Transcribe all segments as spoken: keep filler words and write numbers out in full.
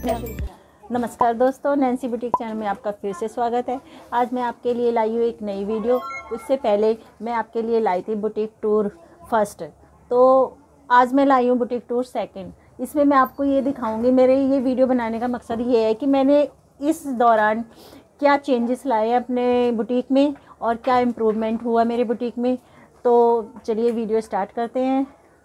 नमस्कार दोस्तों, Nancy boutique channel में आपका फिर से स्वागत है। आज मैं आपके लिए लाई हूँ एक नई वीडियो। उससे पहले मैं आपके लिए लाई थी बुटीक टूर फर्स्ट, तो आज मैं लाई हूँ बुटीक टूर सेकंड। इसमें मैं आपको ये दिखाऊंगी, मेरे ये वीडियो बनाने का मकसद ये है कि मैंने इस दौरान क्या चेंजेस लाए हैं अपने बुटीक में और क्या इम्प्रूवमेंट हुआ मेरे बुटीक में। तो चलिए वीडियो स्टार्ट करते हैं।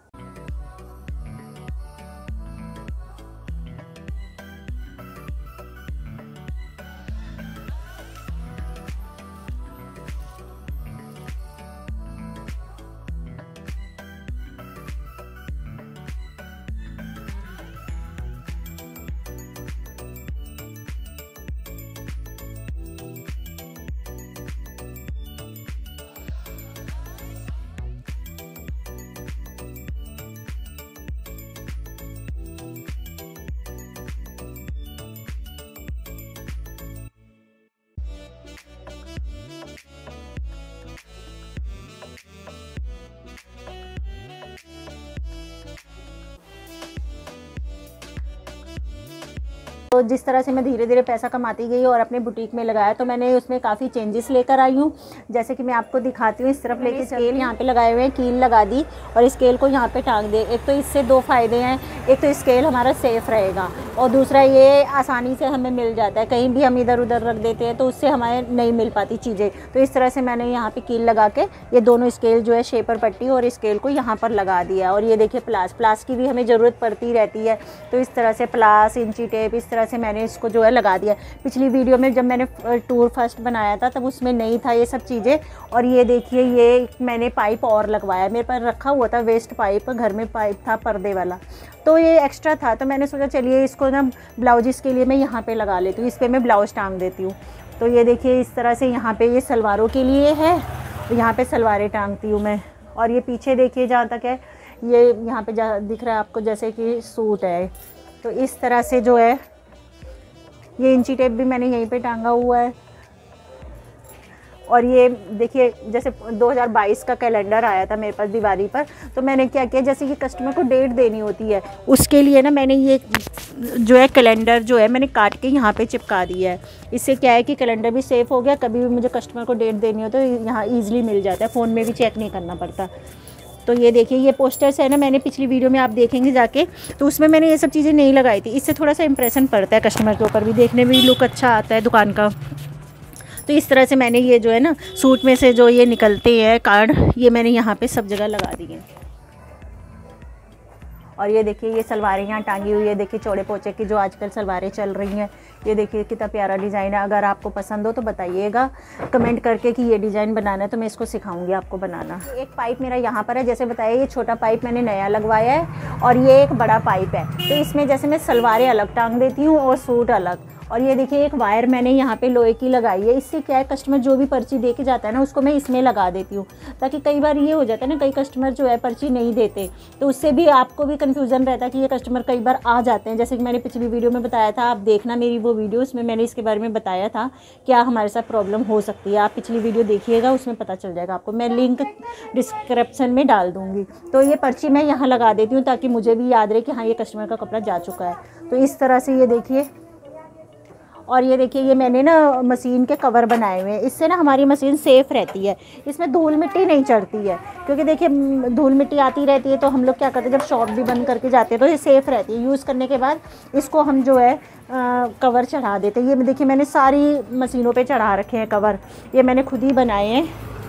तो जिस तरह से मैं धीरे धीरे पैसा कमाती गई और अपने बुटीक में लगाया, तो मैंने उसमें काफ़ी चेंजेस लेकर आई हूँ। जैसे कि मैं आपको दिखाती हूँ, इस तरफ लेके स्केल यहाँ पे लगाए हुए हैं, कील लगा दी और स्केल को यहाँ पे टांग दे। एक तो इससे दो फ़ायदे हैं, एक तो स्केल हमारा सेफ़ रहेगा और दूसरा ये आसानी से हमें मिल जाता है। कहीं भी हम इधर उधर रख देते हैं तो उससे हमें नहीं मिल पाती चीज़ें। तो इस तरह से मैंने यहाँ पर कील लगा के ये दोनों स्केल जो है, शेपर पट्टी और स्केल को यहाँ पर लगा दिया। और ये देखिए प्लास प्लास की भी हमें ज़रूरत पड़ती रहती है, तो इस तरह से प्लास, इंची टेप, इस तरह से मैंने इसको जो है लगा दिया। पिछली वीडियो में जब मैंने टूर फर्स्ट बनाया था तब उसमें नहीं था ये सब चीज़ें। और ये देखिए, ये मैंने पाइप और लगवाया। मेरे पास रखा हुआ था वेस्ट पाइप, घर में पाइप था पर्दे वाला, तो ये एक्स्ट्रा था। तो मैंने सोचा चलिए इसको ना ब्लाउजेस के लिए मैं यहाँ पे लगा लेती हूँ, इस पर मैं ब्लाउज टांग देती हूँ। तो ये देखिए इस तरह से यहाँ पे ये सलवारों के लिए है, यहाँ पे सलवारें टांगती हूँ मैं। और ये पीछे देखिए जहाँ तक है, ये यहाँ पे जा दिख रहा है आपको जैसे कि सूट है। तो इस तरह से जो है, ये इंची टेप भी मैंने यहीं पे टांगा हुआ है। और ये देखिए, जैसे दो हज़ार बाईस का कैलेंडर आया था मेरे पास दिवाली पर, तो मैंने क्या किया, जैसे कि कस्टमर को डेट देनी होती है, उसके लिए ना मैंने ये जो है कैलेंडर जो है मैंने काट के यहाँ पे चिपका दिया है। इससे क्या है कि कैलेंडर भी सेफ़ हो गया, कभी भी मुझे कस्टमर को डेट देनी हो तो यहाँ ईजिली मिल जाता है, फ़ोन में भी चेक नहीं करना पड़ता। तो ये देखिए, ये पोस्टर्स है ना, मैंने पिछली वीडियो में आप देखेंगे जाके, तो उसमें मैंने ये सब चीज़ें नहीं लगाई थी। इससे थोड़ा सा इंप्रेशन पड़ता है कस्टमर के ऊपर भी, देखने में भी लुक अच्छा आता है दुकान का। तो इस तरह से मैंने ये जो है ना, सूट में से जो ये निकलते हैं कार्ड, ये मैंने यहाँ पे सब जगह लगा दिए। और ये देखिए, ये सलवारें यहाँ टांगी हुई है। देखिए चौड़े पोंचे की जो आजकल सलवारें चल रही हैं, ये देखिए कितना प्यारा डिज़ाइन है। अगर आपको पसंद हो तो बताइएगा कमेंट करके कि ये डिज़ाइन बनाना है, तो मैं इसको सिखाऊंगी आपको बनाना। एक पाइप मेरा यहाँ पर है, जैसे बताया ये छोटा पाइप मैंने नया लगवाया है और ये एक बड़ा पाइप है। तो इसमें जैसे मैं सलवारें अलग टांग देती हूँ और सूट अलग। और ये देखिए एक वायर मैंने यहाँ पे लोहे की लगाई है। इससे क्या है, कस्टमर जो भी पर्ची दे के जाता है ना, उसको मैं इसमें लगा देती हूँ, ताकि कई बार ये हो जाता है ना, कई कस्टमर जो है पर्ची नहीं देते, तो उससे भी आपको भी कन्फ्यूज़न रहता है कि ये कस्टमर कई बार आ जाते हैं। जैसे कि मैंने पिछली वीडियो में बताया था, आप देखना मेरी वो वीडियो, उसमें मैंने इसके बारे में बताया था क्या हमारे साथ प्रॉब्लम हो सकती है। आप पिछली वीडियो देखिएगा, उसमें पता चल जाएगा आपको। मैं लिंक डिस्क्रिप्शन में डाल दूँगी। तो ये पर्ची मैं यहाँ लगा देती हूँ ताकि मुझे भी याद रहे कि हाँ ये कस्टमर का कपड़ा जा चुका है। तो इस तरह से ये देखिए। और ये देखिए, ये मैंने ना मशीन के कवर बनाए हुए हैं। इससे ना हमारी मशीन सेफ़ रहती है, इसमें धूल मिट्टी नहीं चढ़ती है। क्योंकि देखिए धूल मिट्टी आती रहती है, तो हम लोग क्या करते हैं, जब शॉप भी बंद करके जाते हैं तो ये सेफ़ रहती है। यूज़ करने के बाद इसको हम जो है आ, कवर चढ़ा देते हैं। ये देखिए मैंने सारी मशीनों पे चढ़ा रखे हैं कवर, ये मैंने खुद ही बनाए हैं।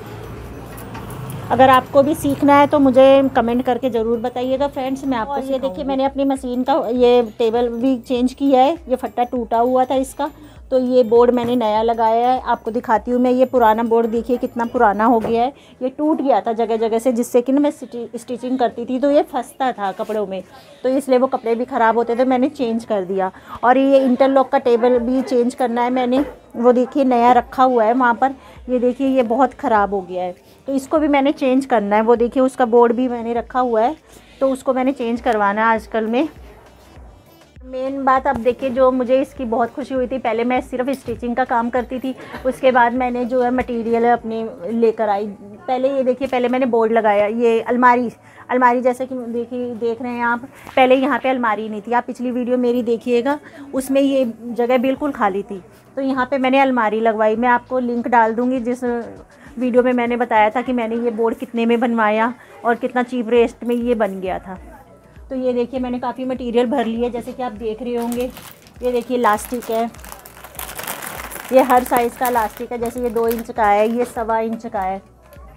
अगर आपको भी सीखना है तो मुझे कमेंट करके ज़रूर बताइएगा फ्रेंड्स, मैं आपको। ये देखिए मैंने अपनी मशीन का ये टेबल भी चेंज किया है, ये फट्टा टूटा हुआ था इसका, तो ये बोर्ड मैंने नया लगाया है। आपको दिखाती हूँ मैं, ये पुराना बोर्ड देखिए कितना पुराना हो गया है। ये टूट गया था जगह जगह से, जिससे कि ना मैं स्टिचिंग करती थी तो ये फंसता था कपड़ों में, तो इसलिए वो कपड़े भी ख़राब होते थे, मैंने चेंज कर दिया। और ये इंटरलॉक का टेबल भी चेंज करना है मैंने, वो देखिए नया रखा हुआ है वहाँ पर। ये देखिए ये बहुत ख़राब हो गया है, तो इसको भी मैंने चेंज करना है। वो देखिए उसका बोर्ड भी मैंने रखा हुआ है, तो उसको मैंने चेंज करवाना है आजकल में। मेन बात अब देखिए, जो मुझे इसकी बहुत खुशी हुई थी, पहले मैं सिर्फ स्टिचिंग का काम करती थी, उसके बाद मैंने जो है मटेरियल अपने लेकर आई। पहले ये देखिए, पहले मैंने बोर्ड लगाया, ये अलमारी अलमारी जैसे कि देखिए देख रहे हैं आप, पहले यहाँ पे अलमारी नहीं थी। आप पिछली वीडियो मेरी देखिएगा, उसमें ये जगह बिल्कुल खाली थी, तो यहाँ पे मैंने अलमारी लगवाई। मैं आपको लिंक डाल दूँगी जिस वीडियो में मैंने बताया था कि मैंने ये बोर्ड कितने में बनवाया और कितना चीप रेट में ये बन गया था। तो ये देखिए, मैंने काफ़ी मटेरियल भर लिया, जैसे कि आप देख रहे होंगे। ये देखिए लास्टिक है, ये हर साइज़ का लास्टिक है, जैसे ये दो इंच का है, ये सवा इंच का है,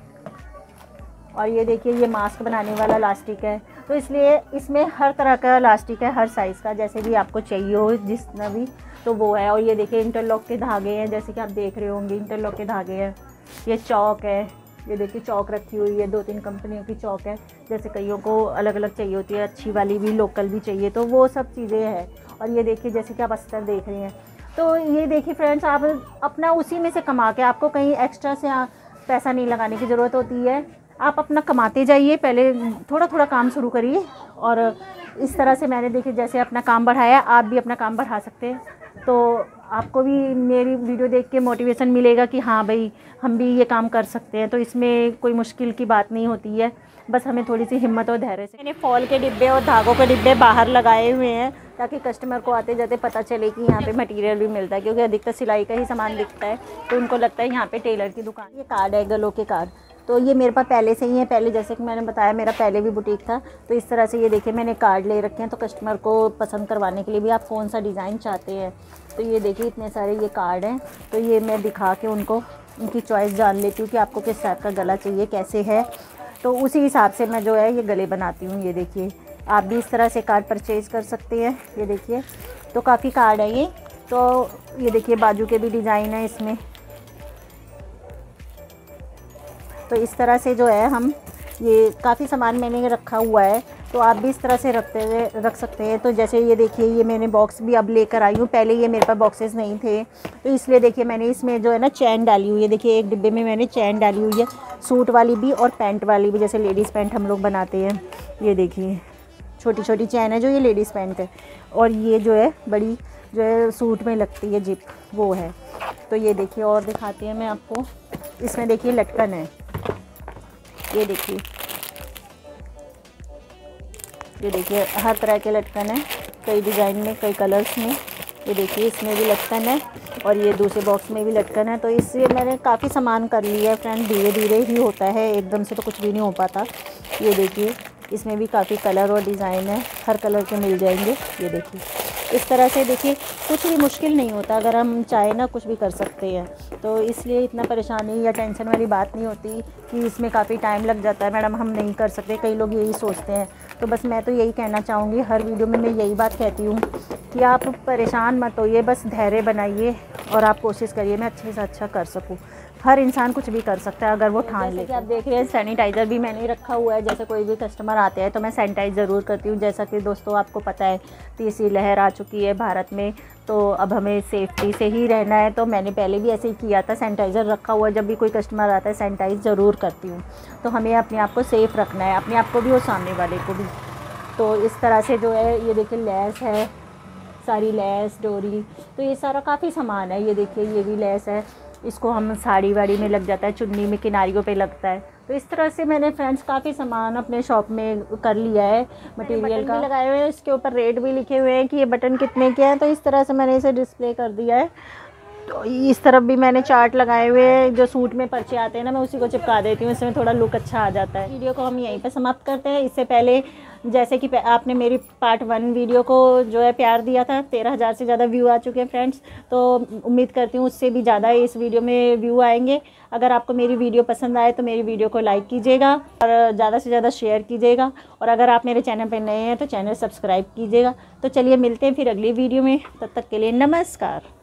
और ये देखिए ये मास्क बनाने वाला लास्टिक है। तो इसलिए इसमें हर तरह का लास्टिक है, हर साइज़ का, जैसे भी आपको चाहिए हो जितना भी, तो वो है। और ये देखिए इंटरलॉक के धागे हैं, जैसे कि आप देख रहे होंगे इंटरलॉक के धागे हैं। ये चौक है, ये देखिए चौक रखी हुई है, दो तीन कंपनियों की चौक है, जैसे कईयों को अलग अलग चाहिए होती है, अच्छी वाली भी, लोकल भी चाहिए, तो वो सब चीज़ें हैं। और ये देखिए जैसे कि आप अस्तर देख रहे हैं, तो ये देखिए फ्रेंड्स, आप अपना उसी में से कमा के, आपको कहीं एक्स्ट्रा से पैसा नहीं लगाने की ज़रूरत होती है। आप अपना कमाते जाइए, पहले थोड़ा थोड़ा काम शुरू करिए, और इस तरह से मैंने देखिए जैसे अपना काम बढ़ाया, आप भी अपना काम बढ़ा सकते हैं। तो आपको भी मेरी वीडियो देख के मोटिवेशन मिलेगा कि हाँ भाई, हम भी ये काम कर सकते हैं। तो इसमें कोई मुश्किल की बात नहीं होती है, बस हमें थोड़ी सी हिम्मत और धैर्य से। मैंने फॉल के डिब्बे और धागों के डिब्बे बाहर लगाए हुए हैं, ताकि कस्टमर को आते जाते पता चले कि यहाँ पे मटेरियल भी मिलता है, क्योंकि अधिकतर सिलाई का ही सामान दिखता है, तो उनको लगता है यहाँ पे टेलर की दुकान। ये कार्ड है, गलों के कार्ड, तो ये मेरे पास पहले से ही है। पहले जैसे कि मैंने बताया, मेरा पहले भी बुटीक था, तो इस तरह से ये देखिए मैंने कार्ड ले रखे हैं, तो कस्टमर को पसंद करवाने के लिए भी आप कौन सा डिज़ाइन चाहते हैं। तो ये देखिए इतने सारे ये कार्ड हैं, तो ये मैं दिखा के उनको उनकी चॉइस जान लेती हूँ कि आपको किस टाइप का गला चाहिए, कैसे है, तो उसी हिसाब से मैं जो है ये गले बनाती हूँ। ये देखिए, आप भी इस तरह से कार्ड परचेज़ कर सकते हैं। ये देखिए, तो काफ़ी कार्ड है ये। तो ये देखिए बाजू के भी डिज़ाइन है इसमें। तो इस तरह से जो है हम ये काफ़ी सामान मैंने रखा हुआ है, तो आप भी इस तरह से रखते हुए रख सकते हैं। तो जैसे ये देखिए, ये मैंने बॉक्स भी अब लेकर आई हूँ, पहले ये मेरे पास बॉक्सेस नहीं थे, तो इसलिए देखिए मैंने इसमें जो है ना चैन डाली हुई है। देखिए एक डिब्बे में मैंने चैन डाली हुई है, सूट वाली भी और पैंट वाली भी, जैसे लेडीज़ पैंट हम लोग बनाते हैं। ये देखिए छोटी छोटी चैन है, जो ये लेडीज़ पैंट है, और ये जो है बड़ी जो है सूट में लगती है जिप, वो है। तो ये देखिए और दिखाती है मैं आपको, इसमें देखिए लटकन है, ये देखिए, ये देखिए हर तरह के लटकन है, कई डिज़ाइन में, कई कलर्स में। ये देखिए इसमें भी लटकन है, और ये दूसरे बॉक्स में भी लटकन है। तो इससे मैंने काफ़ी सामान कर लिया है फ्रेंड, धीरे धीरे ही होता है, एकदम से तो कुछ भी नहीं हो पाता। ये देखिए इसमें भी काफ़ी कलर और डिज़ाइन है, हर कलर के मिल जाएंगे। ये देखिए इस तरह से, देखिए कुछ भी मुश्किल नहीं होता, अगर हम चाहे ना कुछ भी कर सकते हैं। तो इसलिए इतना परेशानी या टेंशन वाली बात नहीं होती कि इसमें काफ़ी टाइम लग जाता है, मैडम हम नहीं कर सकते, कई लोग यही सोचते हैं। तो बस मैं तो यही कहना चाहूँगी, हर वीडियो में मैं यही बात कहती हूँ कि आप परेशान मत होइए, बस धैर्य बनाइए और आप कोशिश करिए मैं अच्छे से अच्छा कर सकूँ। हर इंसान कुछ भी कर सकता है अगर वो ठान ले। आप देख रहे हैं सैनिटाइज़र भी मैंने रखा हुआ है, जैसे कोई भी कस्टमर आते हैं तो मैं सैनिटाइज ज़रूर करती हूँ। जैसा कि दोस्तों आपको पता है तीसरी लहर आ चुकी है भारत में, तो अब हमें सेफ्टी से ही रहना है। तो मैंने पहले भी ऐसे ही किया था, सैनिटाइज़र रखा हुआ, जब भी कोई कस्टमर आता है सैनिटाइज़ ज़रूर करती हूँ। तो हमें अपने आप को सेफ़ रखना है, अपने आप को भी और सामने वाले को भी। तो इस तरह से जो है ये देखिए लैस है, सारी लैस, डोरी, तो ये सारा काफ़ी सामान है। ये देखिए ये भी लैस है, इसको हम साड़ी वाड़ी में लग जाता है, चुन्नी में किनारियों पे लगता है। तो इस तरह से मैंने फ्रेंड्स काफ़ी सामान अपने शॉप में कर लिया है मटेरियल का। लगाए हुए हैं, इसके ऊपर रेट भी लिखे हुए हैं कि ये बटन कितने के हैं। तो इस तरह से मैंने इसे डिस्प्ले कर दिया है। तो इस तरफ भी मैंने चार्ट लगाए हुए हैं, जो सूट में पर्चे आते हैं ना, मैं उसी को चिपका देती हूँ, इसमें थोड़ा लुक अच्छा आ जाता है। वीडियो को हम यहीं पर समाप्त करते हैं। इससे पहले जैसे कि आपने मेरी पार्ट वन वीडियो को जो है प्यार दिया था, तेरह हज़ार से ज़्यादा व्यू आ चुके हैं फ्रेंड्स। तो उम्मीद करती हूँ उससे भी ज़्यादा इस वीडियो में व्यू आएंगे। अगर आपको मेरी वीडियो पसंद आए तो मेरी वीडियो को लाइक कीजिएगा और ज़्यादा से ज़्यादा शेयर कीजिएगा। और अगर आप मेरे चैनल पर नए हैं तो चैनल सब्सक्राइब कीजिएगा। तो चलिए मिलते हैं फिर अगली वीडियो में, तब तक के लिए नमस्कार।